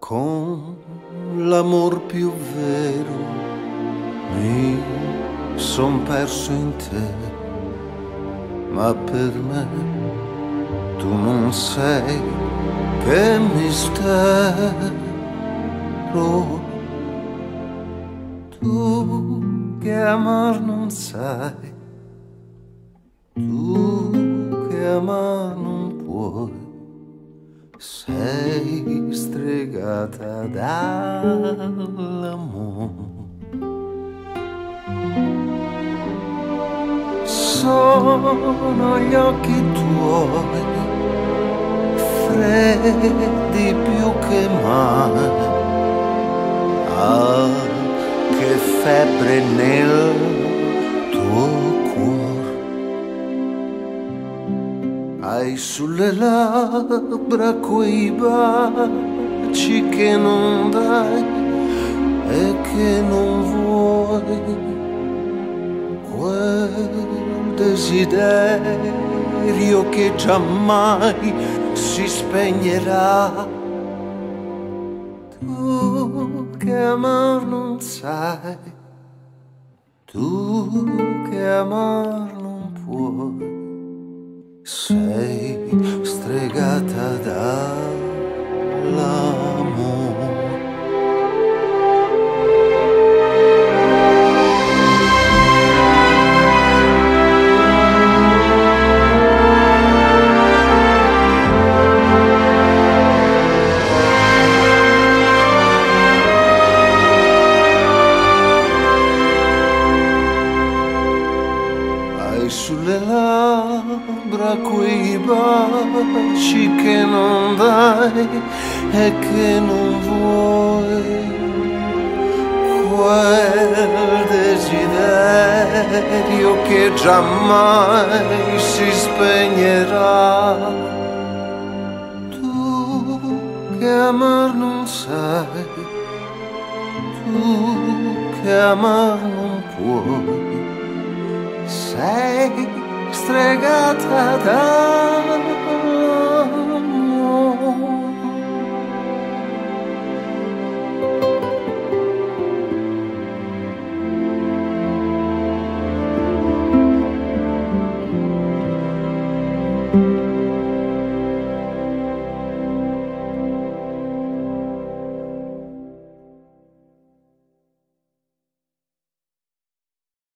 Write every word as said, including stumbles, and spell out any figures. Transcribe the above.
Con l'amor più vero mi son perso in te, ma per me tu non sei che mistero. Tu che amar non sai, tu che amar non puoi, sei stregata dall'amore. Sono gli occhi tuoi, freddi più che mai. Ah, che febbre nel tuo cuore. Hai sulle labbra quei baci che non dai e che non vuoi, quel desiderio che giammai si spegnerà. Tu che amar non sai, tu che amar non puoi, sei stregata dall'amore. Sulle labbra quei baci che non dai e che non vuoi, quel desiderio che giammai si spegnerà. Tu che amar non sai, tu che amar non puoi, sei stregata da